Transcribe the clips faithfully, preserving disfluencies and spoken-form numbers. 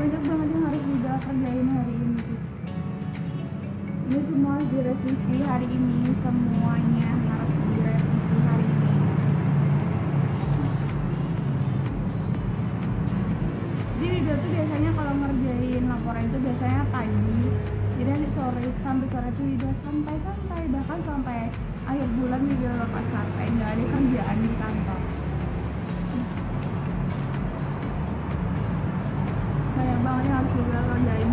banyak banget yang harus Wida kerjain hari ini. Ini semua harus direvisi hari ini, semuanya harus direvisi hari ini. Jadi Wida tuh biasanya kalau ngerjain laporan itu biasanya pagi, jadi nanti sore sampai sore tuh Wida santai-santai, bahkan sampai akhir bulan Wida lepas santai, nggak ada kerjaan di kantor. Banyak banget yang harus Wida kerjain.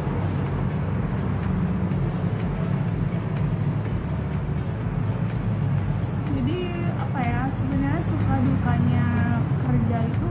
Jadi apa ya, sebenarnya suka dukanya kerja itu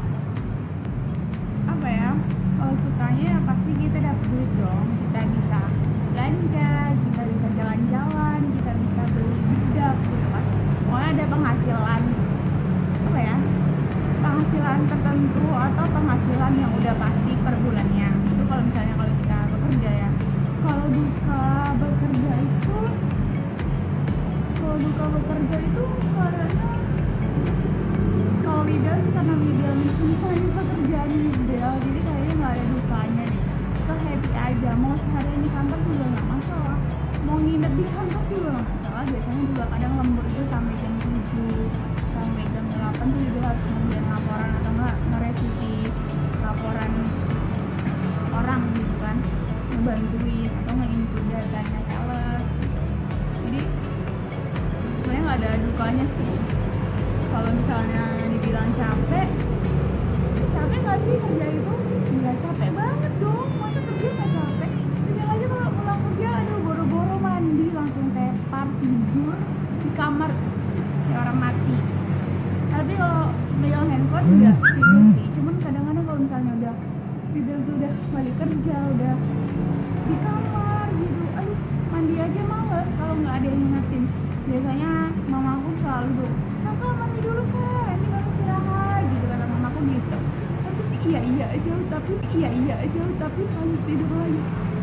apa ya, kalau sukanya ya pasti kita dapet duit dong, kita bisa belanja, kita bisa jalan-jalan, kita bisa beli budak gitu kan. Pokoknya ada penghasilan apa ya, penghasilan tertentu atau penghasilan yang udah pasti per bulannya. Itu kalau misalnya kalau kita bekerja ya. Kalau duka bekerja itu kalau duka bekerja itu karena kalau Wida sih karena Wida mencintai pekerjaan Wida, jadi kayaknya nggak ada dukanya nih. So happy aja, mau seharian di kantor juga nggak masalah, mau nginep di kantor juga nggak masalah. Biasanya juga kadang lembur itu sampai jam tujuh sampai jam delapan tuh juga harus ngerjain laporan atau nggak ngerevisi laporan orang gitu kan, ngebantuin atau nge-input datanya sales. Jadi sebenarnya nggak ada dukanya sih. Kalau misalnya dibilang capek, capek nggak sih kerja itu? Nggak capek banget dong, masa kerja nggak capek? Kerja aja kalau pulang kerja, aduh boro-boro mandi langsung tepar tidur di kamar kayak orang mati. Tapi kalau megang handphone juga tidur sih, cuman kadang-kadang kalau misalnya udah tidur tuh udah balik kerja, udah di kamar gitu, aduh mandi aja males kalau nggak ada yang ngingetin. Biasanya mamaku selalu tuh, kakak mandi dulu kak, ini baru istirahat gitu, kata mamaku gitu. Tapi sih iya iya aja, tapi iya iya aja, tapi lanjut tidur lagi.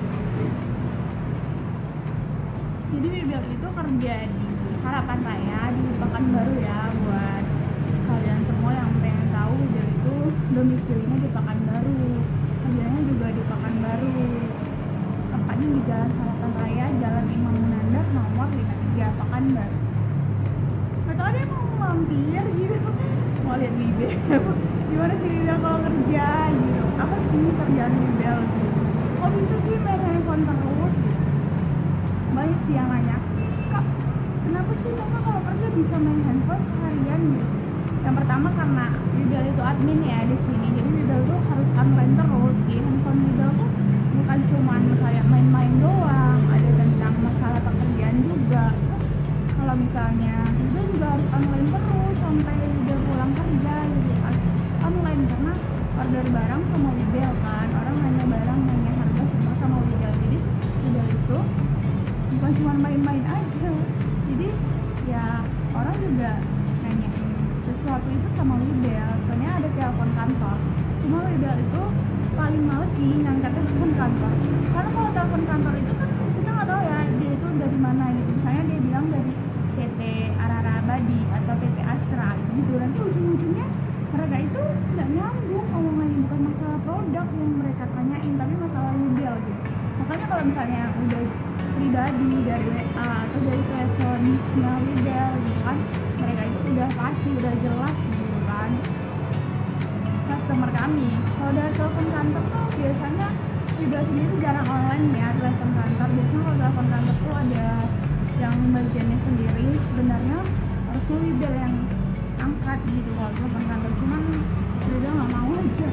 Jadi Wibel itu kerja di Harapan Raya di Pekanbaru ya, buat kalian semua yang pengen tahu. Wibel itu domisilinya di Pekanbaru, kerjanya juga di Pekanbaru, tempatnya di Jalan Harapan Raya, Jalan Imam Munandar nomor lima puluh tiga Pekanbaru. Atau ada yang mau mampir gitu, mau lihat Wibel gimana sih Wibel kalau kerja gitu, apa sih kerjaan Wibel gitu, kok bisa sih main handphone terus gitu. Banyak sih yang nanya, kak kenapa sih kakak kalau kerja bisa main handphone seharian gitu. Yang pertama karena Wibel itu admin ya di sini, jadi Wibel tuh harus online terus. Di handphone Wibel tuh bukan cuman kayak main-main doang, ada tentang masalah pekerjaan juga. Terus kalau misalnya Wibel juga harus online terus sampai Wibel pulang kerja gitu kan, online karena order barang sama Wibel kan, orang nanya barang nanya harga semua sama Wibel. Jadi Wibel itu bukan cuma main-main aja, jadi ya orang juga nanya sesuatu itu sama Wibel. Sebenarnya ada telepon kantor, cuma Wibel itu paling males sih ngangkat telepon kantor, karena kalau telepon kantor itu kan kita nggak tahu ya dia itu dari mana gitu. Misalnya dia bilang dari P T Arara Abadi atau P T Astra gitu, nanti ujung-ujungnya mereka itu nggak nyambung omongannya, bukan masalah produk yang mereka tanyain, tapi masalah Wibel gitu. Makanya kalau misalnya udah pribadi dari W A atau dari teleponnya Wibel gitu kan, mereka itu udah pasti udah jelas gitu kan customer kami. Kalau dari telepon kantor tuh biasanya Wibel sendiri jarang online ya telepon kantor. Biasanya kalau telepon kantor tuh ada yang bagiannya sendiri, sebenarnya harusnya Wibel yang angkat gitu kalau telepon kantor, cuman Wibel nggak mau aja.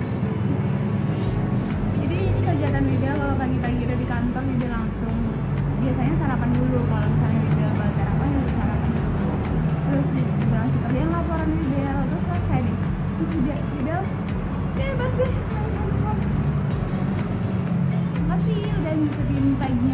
Jadi ini kegiatan Wibel kalau pagi-pagi udah di kantor, Wibel langsung biasanya sarapan dulu. Kalau misalnya Wibel nggak sarapan, ya sarapan dulu. Terus Wibel langsung kerjain laporan Wibel, terus selesai deh. Terus Wibel, Wibel bebas deh main handphone. Makasih udah ngikutin pagi